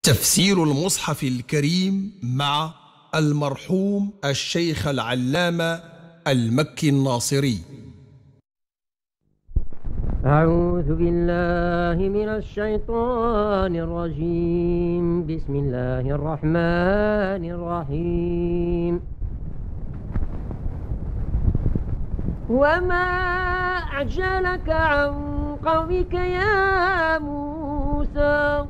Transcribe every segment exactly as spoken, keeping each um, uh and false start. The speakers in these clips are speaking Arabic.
تفسير المصحف الكريم مع المرحوم الشيخ العلامة المكي الناصري. أعوذ بالله من الشيطان الرجيم. بسم الله الرحمن الرحيم. وما أعجلك عن قومك يا موسى؟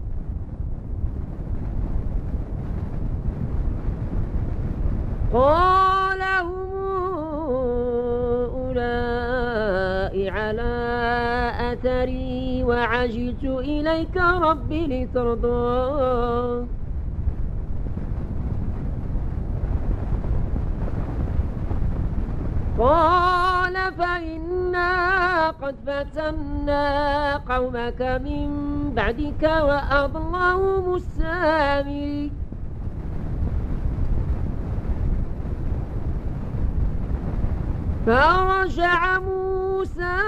قال هم أولئك على أثري وعجلت إليك ربي لترضى. قال فإنا قد فتنا قومك من بعدك وأضلهم السامري. فرجع موسى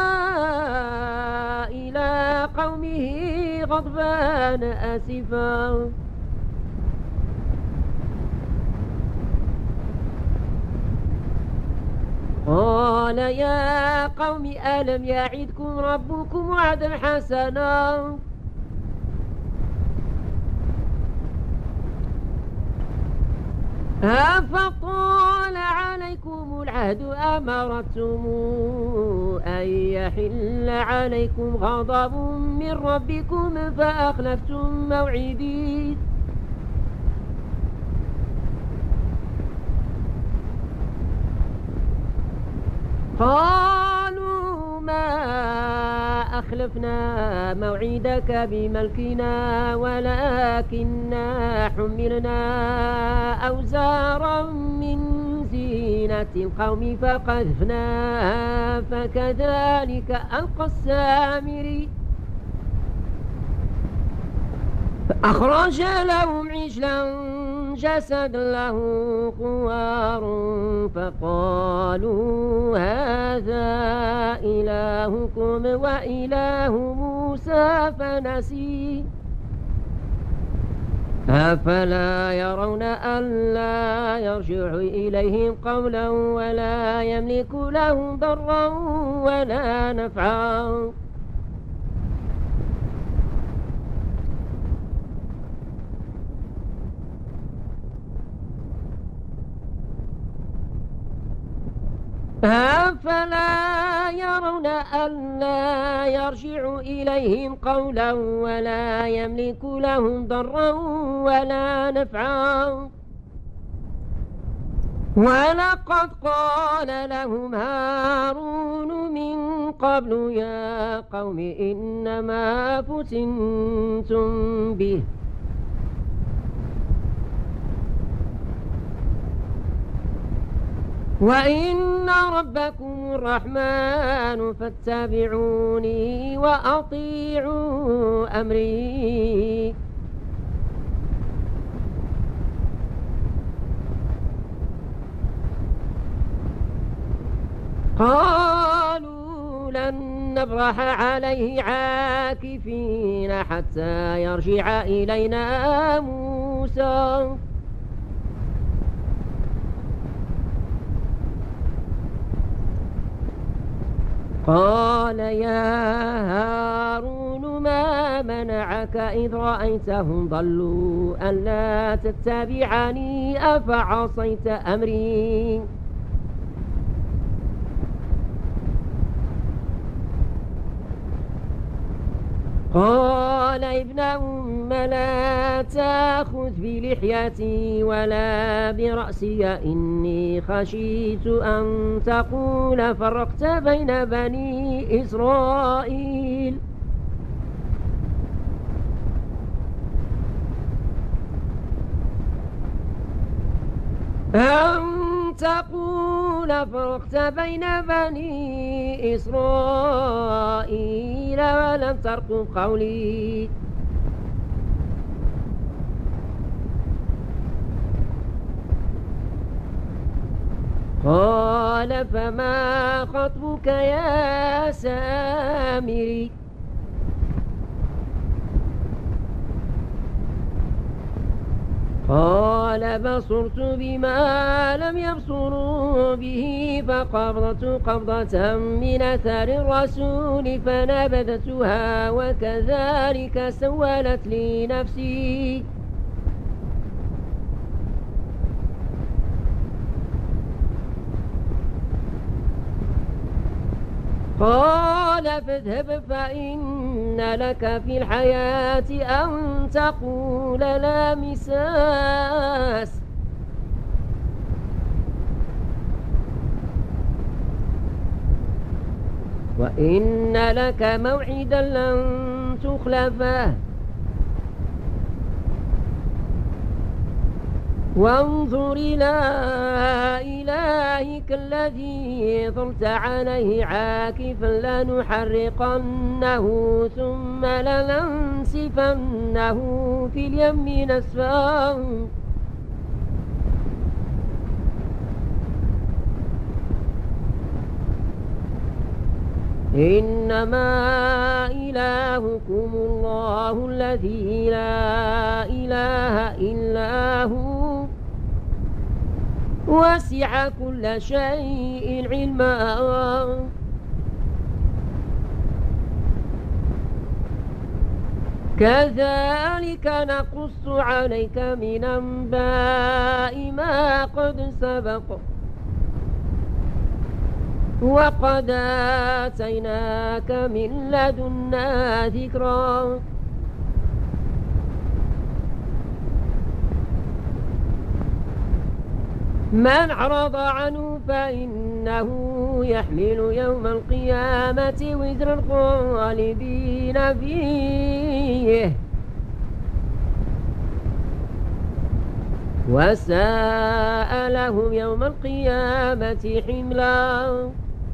إلى قومه غضبان آسفا قال يا قوم ألم يعدكم ربكم وعدا حسنا أفطال عليكم العهد أمرتم أن يحل عليكم غضب من ربكم فأخلفتم موعدي. قالوا ما أخلفنا موعدك بملكنا ولكننا حملنا أوزارا من زينة القوم فقذفناها فكذلك ألقى السامري. فأخرج لهم عجلا جسد له خوار فقالوا هذا إلهكم وإله موسى فنسي. أفلا يرون ألا يرجع إليهم قولا ولا يملك لهم ضرا ولا نفعا. أفلا يرون ألا يرجع إليهم قولا ولا يملك لهم ضرا ولا نفعا. ولقد قال لهم هارون من قبل يا قوم إنما فتنتم به وإن ربكم الرحمن فاتبعوني وأطيعوا أمري. قالوا لن نبرح عليه عاكفين حتى يرجع إلينا موسى. قال يا هارون ما منعك إذ رأيتهم ضلوا ألا تتبعني أفعصيت أمري. قال ابن أم لا تأخذ بلحيتي ولا برأسي إني خشيت أن تقول فرقت بين بني إسرائيل. أن تقول فرقت بين بني إسرائيل ولم ترقب قولي. قال فما خطبك يا سامري؟ قال بصرت بما لم يبصروا به فقبضت قبضة من أثر الرسول فنبذتها وكذلك سولت لي نفسي. قال فاذهب فإن لك في الحياة أن تقول لا مساس وإن لك موعدا لن تخلفه وانظر إلى إلهك الذي ظلت عليه عاكفا لنحرقنه ثم لننسفنه في اليم نسفا. إنما إلهكم الله الذي لا إله إلا هو وسع كل شيء علما. كذلك نقص عليك من أنباء ما قد سبق وقد آتيناك من لدنا ذكرا. من أعرض عنه فإنه يحمل يوم القيامة وزر الخالدين فيه وساء لهم يوم القيامة حملا.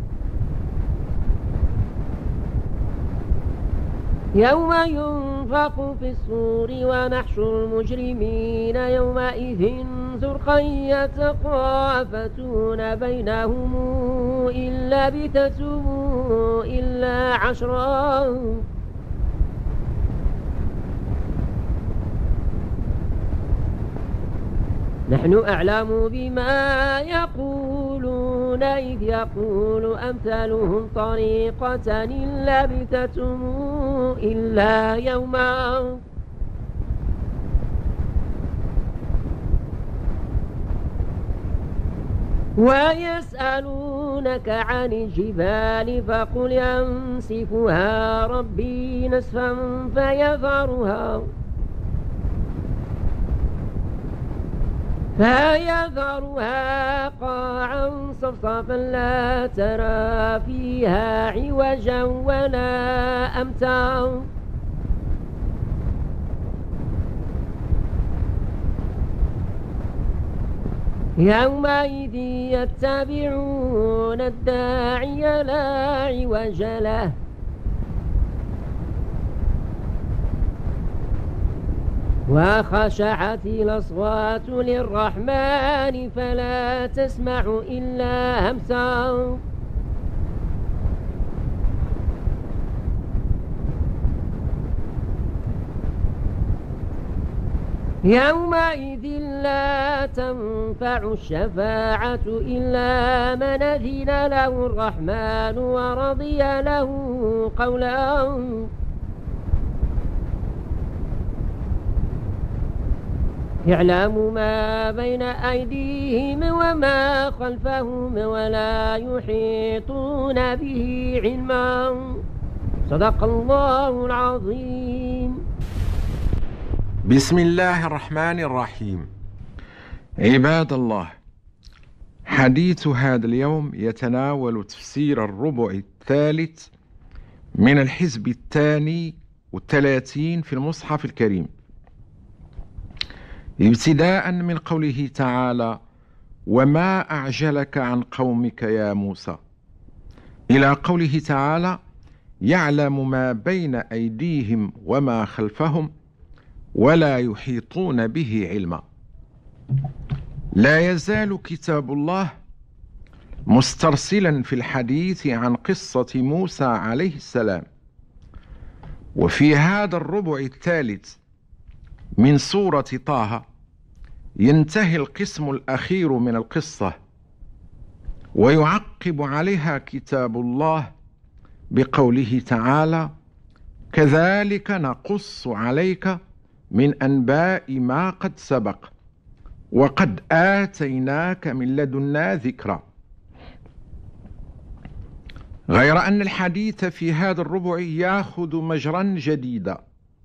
يوم ينفخ في الصور ونحشر المجرمين يومئذ زرقا يتخافتون بينهم إن لبثتم إلا عشرا. نحن أعلم بما يقولون إذ يقول أمثالهم طريقة إن لبثتم إلا يوما. ويسألونك عن الجبال فقل ينسفها ربي نسفا فيذرها فيذرها قاعا صفصفا لا ترى فيها عوجا ولا أمتا. يومئذ يتبعون الداعي لا عوج له وخشعت الأصوات للرحمن فلا تسمع إلا همسا. يومئذ لا تنفع الشفاعة إلا من أذن له الرحمن ورضي له قولا. يعلم ما بين أيديهم وما خلفهم ولا يحيطون به علما. صدق الله العظيم. بسم الله الرحمن الرحيم. عباد الله، حديث هذا اليوم يتناول تفسير الربع الثالث من الحزب الثاني والثلاثين في المصحف الكريم، ابتداء من قوله تعالى: وما أعجلك عن قومك يا موسى، إلى قوله تعالى: يعلم ما بين أيديهم وما خلفهم ولا يحيطون به علما. لا يزال كتاب الله مسترسلا في الحديث عن قصة موسى عليه السلام، وفي هذا الربع الثالث من سورة طه ينتهي القسم الأخير من القصة، ويعقب عليها كتاب الله بقوله تعالى: كذلك نقص عليك من أنباء ما قد سبق وقد آتيناك من لدنا ذكرا. غير أن الحديث في هذا الربع يأخذ مجرا جديدا،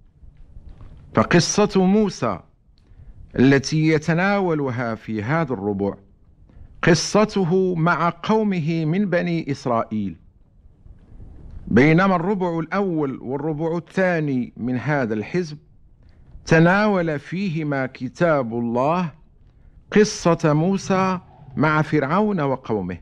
فقصة موسى التي يتناولها في هذا الربع قصته مع قومه من بني إسرائيل، بينما الربع الأول والربع الثاني من هذا الحزب تناول فيهما كتاب الله قصة موسى مع فرعون وقومه.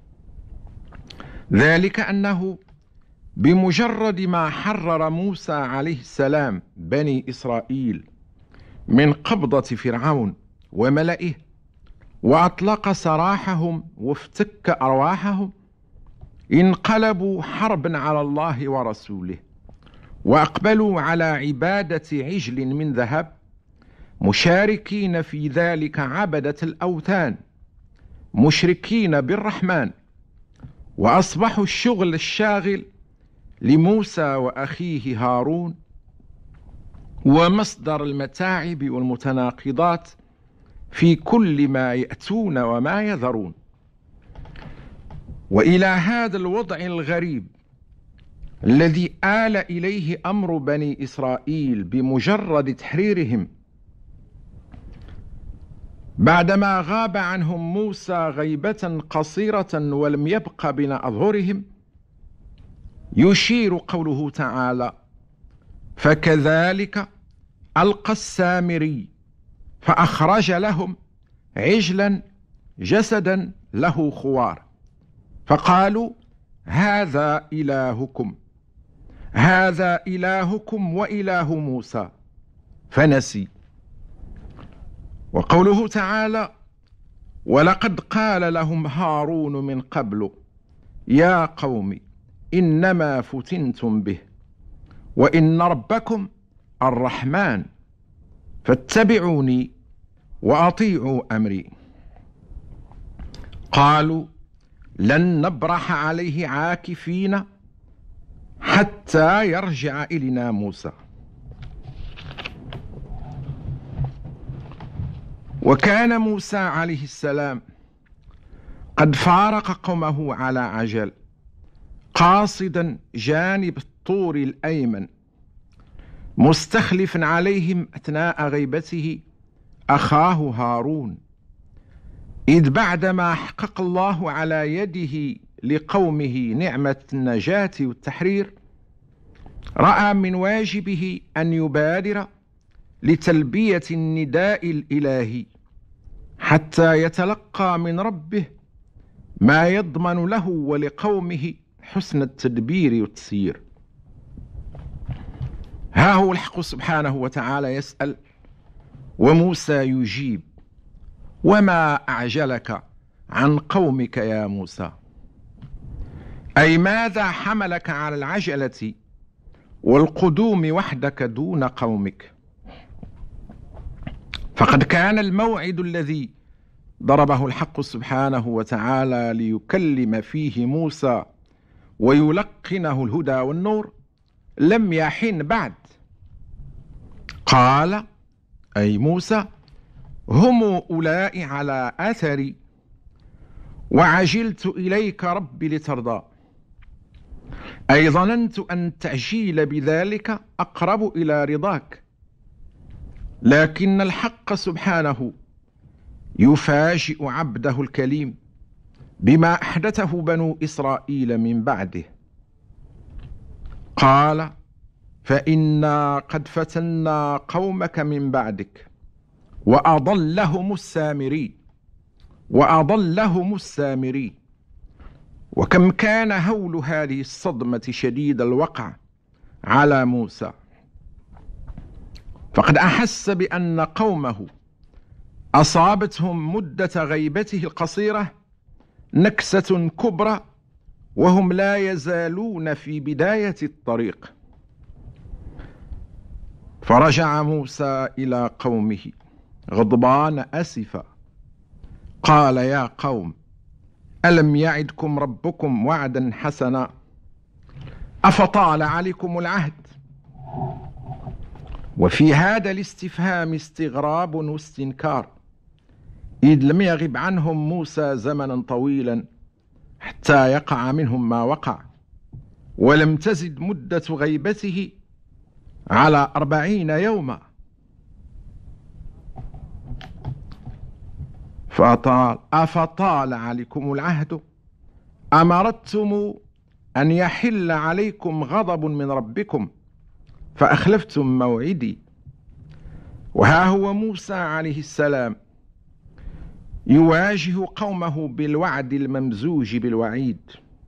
ذلك أنه بمجرد ما حرر موسى عليه السلام بني إسرائيل من قبضة فرعون وملئه وأطلق سراحهم وافتك أرواحهم، انقلبوا حربا على الله ورسوله، وأقبلوا على عبادة عجل من ذهب، مشاركين في ذلك عبدة الأوثان، مشركين بالرحمن. وأصبحوا الشغل الشاغل لموسى وأخيه هارون ومصدر المتاعب والمتناقضات في كل ما يأتون وما يذرون. وإلى هذا الوضع الغريب الذي آل إليه أمر بني إسرائيل بمجرد تحريرهم بعدما غاب عنهم موسى غيبة قصيرة ولم يبق بين أظهرهم، يشير قوله تعالى: فكذلك ألقى السامري فأخرج لهم عجلا جسدا له خوار فقالوا هذا إلهكم هذا إلهكم وإله موسى فنسي. وقوله تعالى: ولقد قال لهم هارون من قبل يا قوم إنما فتنتم به وإن ربكم الرحمن فاتبعوني وأطيعوا أمري. قالوا لن نبرح عليه عاكفين حتى يرجع إلينا موسى. وكان موسى عليه السلام قد فارق قومه على عجل، قاصدا جانب الطور الأيمن، مستخلفا عليهم أثناء غيبته أخاه هارون، إذ بعدما حقق الله على يده لقومه نعمة النجاة والتحرير، رأى من واجبه أن يبادر لتلبية النداء الإلهي حتى يتلقى من ربه ما يضمن له ولقومه حسن التدبير والتسيير. ها هو الحق سبحانه وتعالى يسأل وموسى يجيب: وما أعجلك عن قومك يا موسى؟ أي ماذا حملك على العجلة والقدوم وحدك دون قومك؟ فقد كان الموعد الذي ضربه الحق سبحانه وتعالى ليكلم فيه موسى ويلقنه الهدى والنور لم يحن بعد. قال أي موسى: هم أولئك على أثري وعجلت إليك ربي لترضى. أي ظننت أن التعجيل بذلك أقرب إلى رضاك، لكن الحق سبحانه يفاجئ عبده الكليم بما أحدثه بنو إسرائيل من بعده. قال: فإنا قد فتنا قومك من بعدك وأضلهم السامري وأضلهم السامري. وكم كان هول هذه الصدمة شديد الوقع على موسى، فقد أحس بأن قومه أصابتهم مدة غيبته القصيرة نكسة كبرى وهم لا يزالون في بداية غضبان أسفا قال يا قوم ألم يعدكم ربكم وعدا حسنا أفطال عليكم العهد. وفي هذا الاستفهام استغراب واستنكار، إذ لم يغب عنهم موسى زمنا طويلا حتى يقع منهم ما وقع، ولم تزد مدة غيبته على أربعين يوما. فأطال أفطال عليكم العهد أم أردتم أن يحل عليكم غضب من ربكم فأخلفتم موعدي. وها هو موسى عليه السلام يواجه قومه بالوعد الممزوج بالوعيد،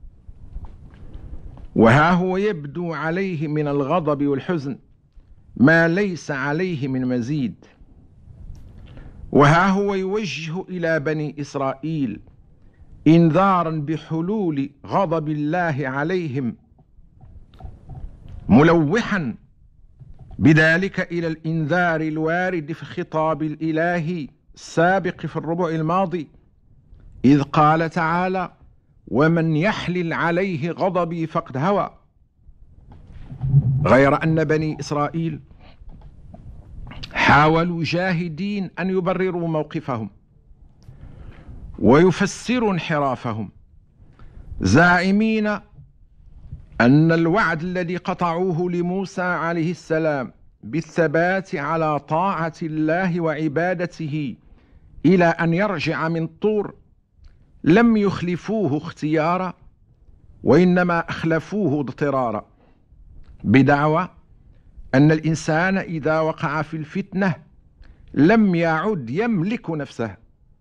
وها هو يبدو عليه من الغضب والحزن ما ليس عليه من مزيد، وها هو يوجه إلى بني إسرائيل إنذارا بحلول غضب الله عليهم، ملوحا بذلك إلى الإنذار الوارد في الخطاب الإلهي السابق في الربع الماضي، إذ قال تعالى ومن يحلل عليه غضبي فقد هوى. غير أن بني إسرائيل حاولوا جاهدين أن يبرروا موقفهم ويفسروا انحرافهم، زاعمين أن الوعد الذي قطعوه لموسى عليه السلام بالثبات على طاعة الله وعبادته إلى أن يرجع من طور لم يخلفوه اختيارا، وإنما أخلفوه اضطرارا، بدعوى أن الإنسان إذا وقع في الفتنة لم يعد يملك نفسه.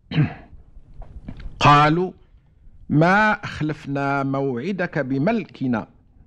قالوا ما أخلفنا موعدك بملكنا،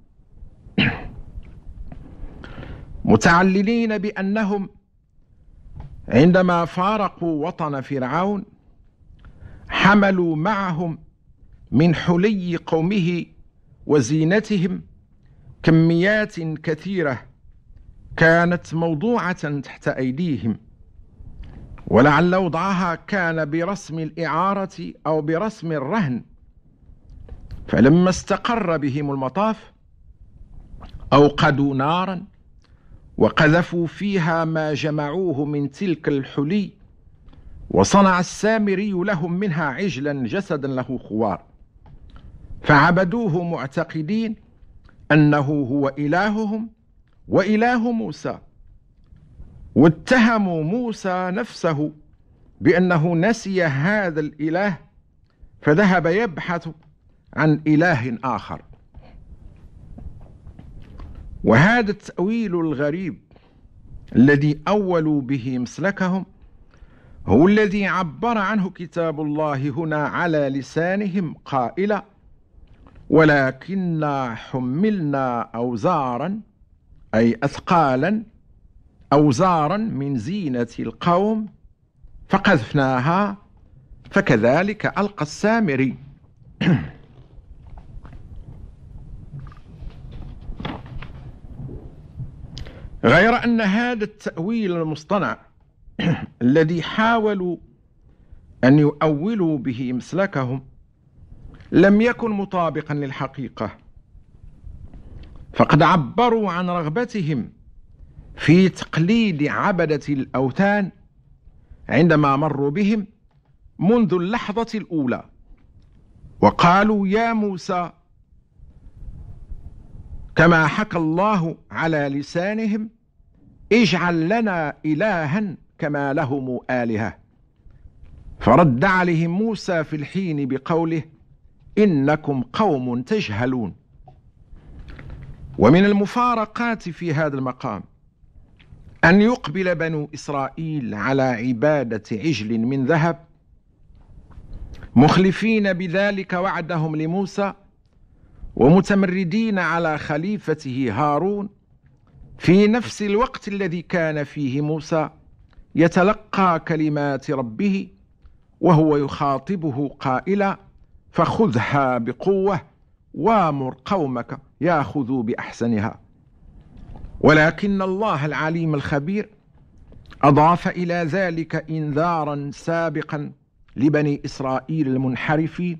متعللين بأنهم عندما فارقوا وطن فرعون حملوا معهم من حلي قومه وزينتهم كميات كثيرة كانت موضوعة تحت أيديهم، ولعل وضعها كان برسم الإعارة أو برسم الرهن. فلما استقر بهم المطاف أوقدوا نارا وقذفوا فيها ما جمعوه من تلك الحلي، وصنع السامري لهم منها عجلا جسدا له خوار، فعبدوه معتقدين أنه هو إلههم وإله موسى، واتهموا موسى نفسه بأنه نسي هذا الإله فذهب يبحث عن إله آخر. وهذا التأويل الغريب الذي أولوا به مسلكهم هو الذي عبر عنه كتاب الله هنا على لسانهم قائلا ولكننا حملنا أوزارا أي أثقالا أوزارا من زينة القوم فقذفناها فكذلك ألقى السامري. غير أن هذا التأويل المصطنع الذي حاولوا أن يؤولوا به مسلكهم لم يكن مطابقا للحقيقة، فقد عبروا عن رغبتهم في تقليد عبدة الأوثان عندما مروا بهم منذ اللحظة الأولى، وقالوا يا موسى كما حكى الله على لسانهم اجعل لنا إلها كما لهم آلهة. فرد عليهم موسى في الحين بقوله إنكم قوم تجهلون. ومن المفارقات في هذا المقام أن يقبل بنو إسرائيل على عبادة عجل من ذهب مخلفين بذلك وعدهم لموسى ومتمردين على خليفته هارون في نفس الوقت الذي كان فيه موسى يتلقى كلمات ربه وهو يخاطبه قائلا فخذها بقوة وامر قومك ياخذوا بأحسنها. ولكن الله العليم الخبير أضاف إلى ذلك إنذارا سابقا لبني إسرائيل المنحرفين،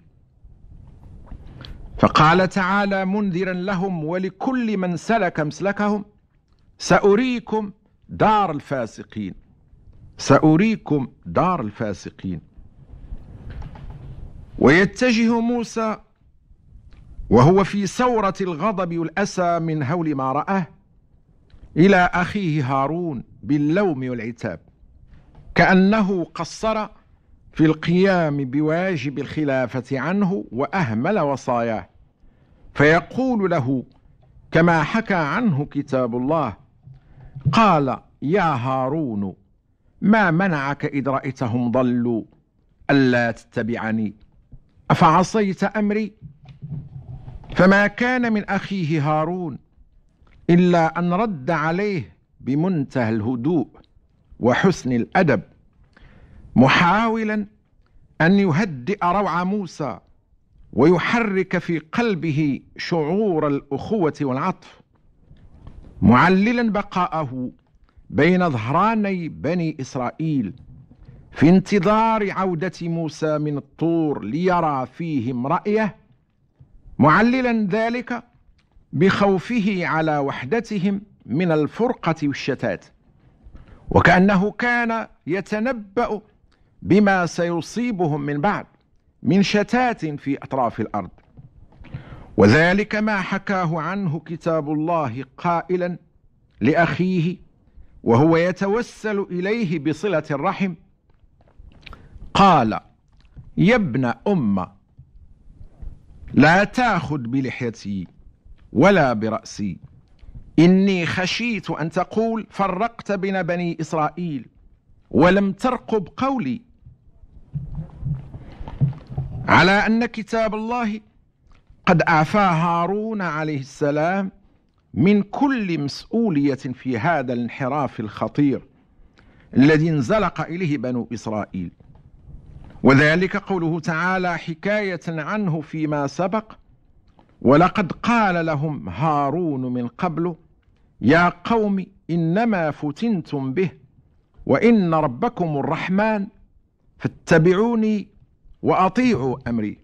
فقال تعالى منذرا لهم ولكل من سلك مسلكهم: سأريكم دار الفاسقين، سأريكم دار الفاسقين. ويتجه موسى وهو في سورة الغضب والأسى من هول ما رآه إلى أخيه هارون باللوم والعتاب، كأنه قصر في القيام بواجب الخلافة عنه وأهمل وصاياه، فيقول له كما حكى عنه كتاب الله: قال يا هارون ما منعك إذ رأيتهم ضلوا ألا تتبعني أفعصيت أمري؟ فما كان من أخيه هارون إلا أن رد عليه بمنتهى الهدوء وحسن الأدب، محاولا أن يهدئ روع موسى ويحرك في قلبه شعور الأخوة والعطف، معللا بقاءه بين ظهراني بني إسرائيل في انتظار عودة موسى من الطور ليرى فيهم رأيه، معللا ذلك بخوفه على وحدتهم من الفرقة والشتات، وكأنه كان يتنبأ بما سيصيبهم من بعد من شتات في أطراف الأرض. وذلك ما حكاه عنه كتاب الله قائلا لأخيه وهو يتوسل إليه بصلة الرحم: قال يا ابن أم لا تأخذ بلحيتي ولا برأسي، إني خشيت أن تقول فرقت بين بني إسرائيل ولم ترقب قولي. على أن كتاب الله قد أعفى هارون عليه السلام من كل مسؤولية في هذا الانحراف الخطير الذي انزلق إليه بنو إسرائيل، وذلك قوله تعالى حكاية عنه فيما سبق: ولقد قال لهم هارون من قبل يا قوم إنما فتنتم به وإن ربكم الرحمن فاتبعوني وأطيعوا أمري.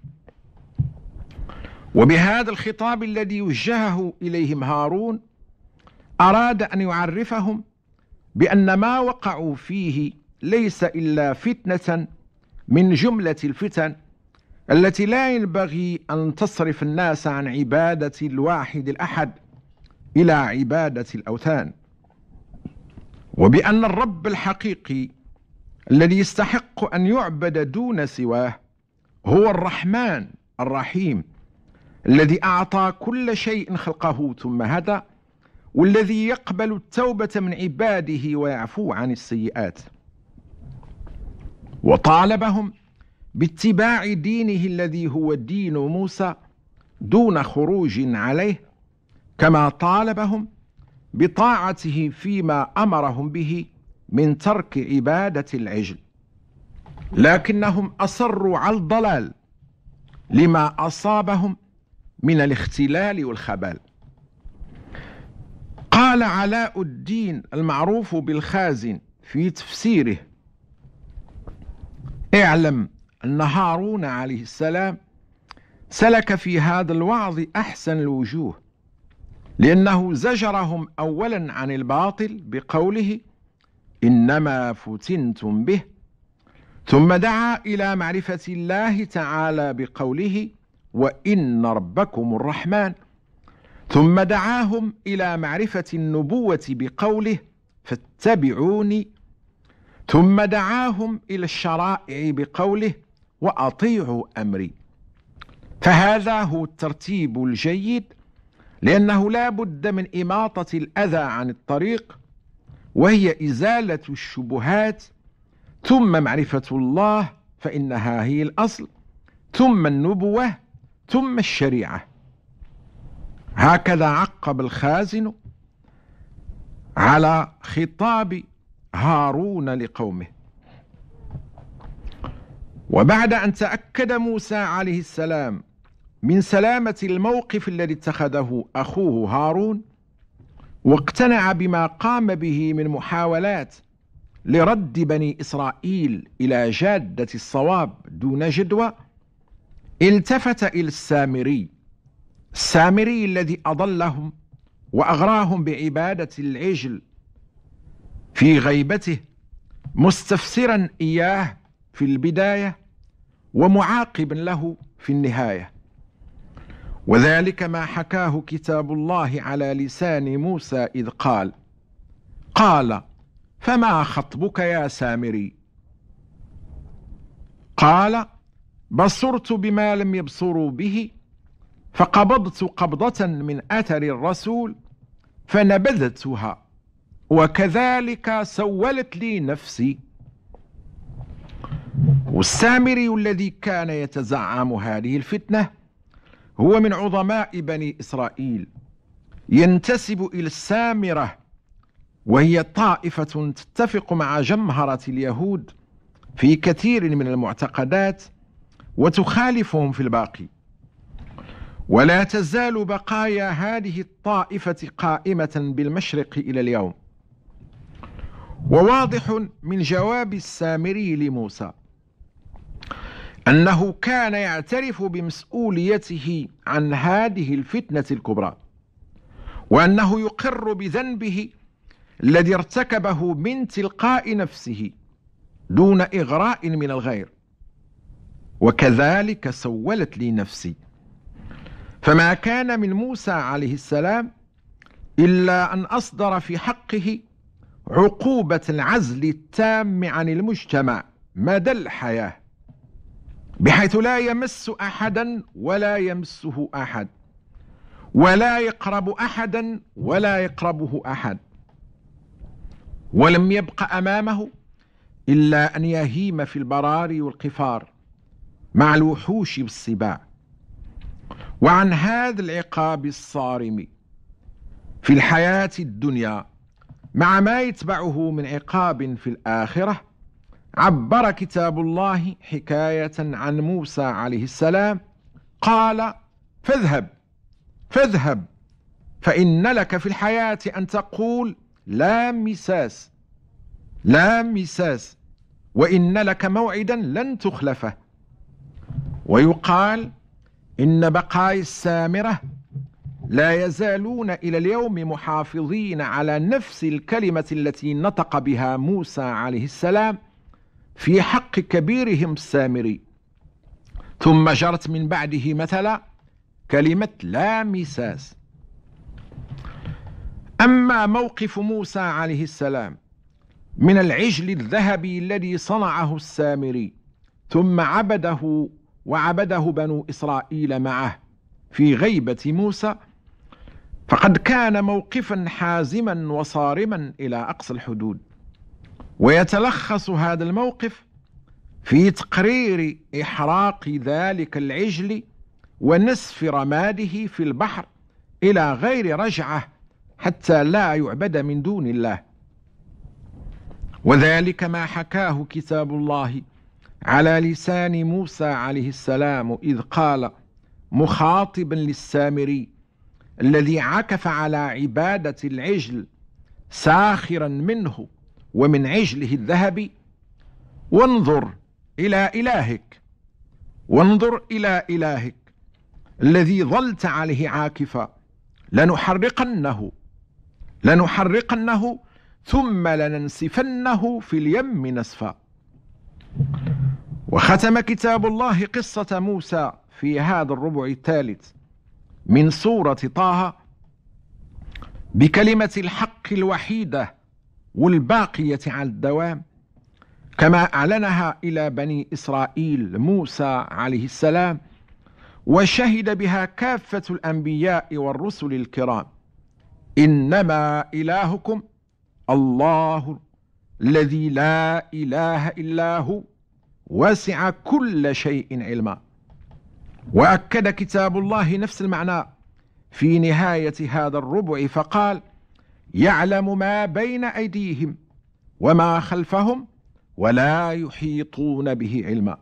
وبهذا الخطاب الذي وجهه إليهم هارون أراد أن يعرفهم بأن ما وقعوا فيه ليس إلا فتنة من جملة الفتن التي لا ينبغي أن تصرف الناس عن عبادة الواحد الأحد إلى عبادة الأوثان، وبأن الرب الحقيقي الذي يستحق أن يعبد دون سواه هو الرحمن الرحيم الذي أعطى كل شيء خلقه ثم هدى، والذي يقبل التوبة من عباده ويعفو عن السيئات. وطالبهم باتباع دينه الذي هو دين موسى دون خروج عليه، كما طالبهم بطاعته فيما أمرهم به من ترك عبادة العجل، لكنهم أصروا على الضلال لما أصابهم من الاختلال والخبال. قال علاء الدين المعروف بالخازن في تفسيره: اعلم أن هارون عليه السلام سلك في هذا الوعظ أحسن الوجوه، لأنه زجرهم أولا عن الباطل بقوله إنما فتنتم به، ثم دعا إلى معرفة الله تعالى بقوله وإن ربكم الرحمن، ثم دعاهم إلى معرفة النبوة بقوله فاتبعوني، ثم دعاهم إلى الشرائع بقوله وأطيعوا أمري. فهذا هو الترتيب الجيد، لأنه لا بد من إماطة الأذى عن الطريق، وهي إزالة الشبهات، ثم معرفة الله فإنها هي الأصل، ثم النبوة، ثم الشريعة. هكذا عقب الخازن على خطاب هارون لقومه. وبعد أن تأكد موسى عليه السلام من سلامة الموقف الذي اتخذه أخوه هارون، واقتنع بما قام به من محاولات لرد بني إسرائيل إلى جادة الصواب دون جدوى، التفت إلى السامري السامري الذي أضلهم وأغراهم بعبادة العجل في غيبته، مستفسرا إياه في البداية ومعاقبا له في النهاية. وذلك ما حكاه كتاب الله على لسان موسى إذ قال: قال فما خطبك يا سامري؟ قال: بصرت بما لم يبصروا به، فقبضت قبضة من أثر الرسول فنبذتها، وكذلك سولت لي نفسي. والسامري الذي كان يتزعم هذه الفتنة هو من عظماء بني إسرائيل، ينتسب إلى السامرة، وهي طائفة تتفق مع جمهرة اليهود في كثير من المعتقدات وتخالفهم في الباقي. ولا تزال بقايا هذه الطائفة قائمة بالمشرق إلى اليوم. وواضح من جواب السامري لموسى أنه كان يعترف بمسؤوليته عن هذه الفتنة الكبرى، وأنه يقر بذنبه الذي ارتكبه من تلقاء نفسه دون إغراء من الغير. وكذلك سولت لي نفسي. فما كان من موسى عليه السلام إلا أن أصدر في حقه عقوبة العزل التام عن المجتمع مدى الحياة، بحيث لا يمس أحدا ولا يمسه أحد، ولا يقرب أحدا ولا يقربه أحد. ولم يبق أمامه إلا أن يهيم في البراري والقفار مع الوحوش والسباع. وعن هذا العقاب الصارم في الحياة الدنيا مع ما يتبعه من عقاب في الآخرة عبر كتاب الله حكاية عن موسى عليه السلام. قال: فاذهب فاذهب فإن لك في الحياة أن تقول لا مساس لا مساس، وإن لك موعدا لن تخلفه. ويقال إن بقايا السامرة لا يزالون إلى اليوم محافظين على نفس الكلمة التي نطق بها موسى عليه السلام في حق كبيرهم السامري، ثم جرت من بعده مثلا كلمة لا مساس. أما موقف موسى عليه السلام من العجل الذهبي الذي صنعه السامري ثم عبده وعبده بنو إسرائيل معه في غيبة موسى، فقد كان موقفا حازما وصارما إلى أقصى الحدود. ويتلخص هذا الموقف في تقرير إحراق ذلك العجل ونسف رماده في البحر إلى غير رجعة حتى لا يعبد من دون الله. وذلك ما حكاه كتاب الله على لسان موسى عليه السلام إذ قال مخاطبا للسامري الذي عكف على عبادة العجل ساخرا منه ومن عجله الذهبي: وانظر إلى إلهك وانظر إلى إلهك الذي ظلت عليه عاكفا، لنحرقنه لنحرقنه ثم لننسفنه في اليم نسفا. وختم كتاب الله قصة موسى في هذا الربع الثالث من سورة طه بكلمة الحق الوحيدة والباقية على الدوام، كما أعلنها إلى بني إسرائيل موسى عليه السلام، وشهد بها كافة الأنبياء والرسل الكرام: إنما إلهكم الله الذي لا إله إلا هو وسع كل شيء علما. وأكد كتاب الله نفس المعنى في نهاية هذا الربع فقال: يعلم ما بين أيديهم وما خلفهم ولا يحيطون به علما.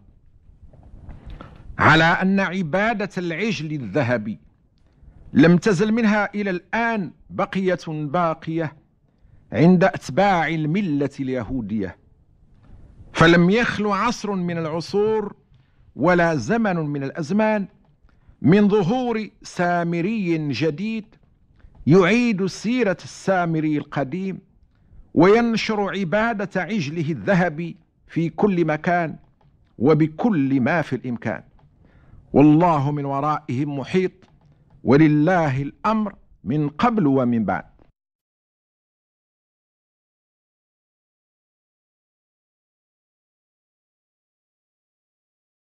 على أن عبادة العجل الذهبي لم تزل منها إلى الآن بقية باقية عند أتباع الملة اليهودية، فلم يخلو عصر من العصور ولا زمن من الأزمان من ظهور سامري جديد يعيد سيرة السامري القديم وينشر عبادة عجله الذهبي في كل مكان وبكل ما في الإمكان، والله من ورائهم محيط، ولله الأمر من قبل ومن بعد.